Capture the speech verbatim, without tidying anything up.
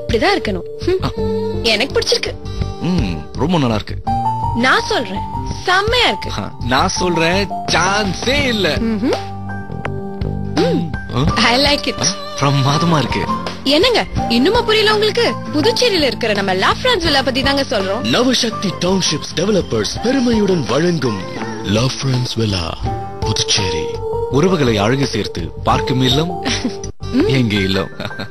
இப்படிதான் இருக்கணும். எனக்கு பிடிச்சிருக்கு. ரொம்ப நல்லா இருக்கு. நான் சொல்றேன் செம்மையா இருக்கு. நான் சொல்றேன் சான்ஸே இல்ல. I like it. பிரமாதமா இருக்கு. என்னங்க இன்னுமா புரியல உங்களுக்கு? புதுச்சேரியில இருக்கிற நம்ம லா பிரான்ஸ் வில்லா பத்தி தாங்க சொல்றோம். நவசக்தி டவுன்ஷிப்ஸ் டெவலப்பர்ஸ் பெருமையுடன் வழங்கும் லா பிரான்ஸ் வில்லா புதுச்சேரி. உறவுகளை அழகு சேர்த்து பார்க்கும் இல்லம் எங்கே இல்லம்.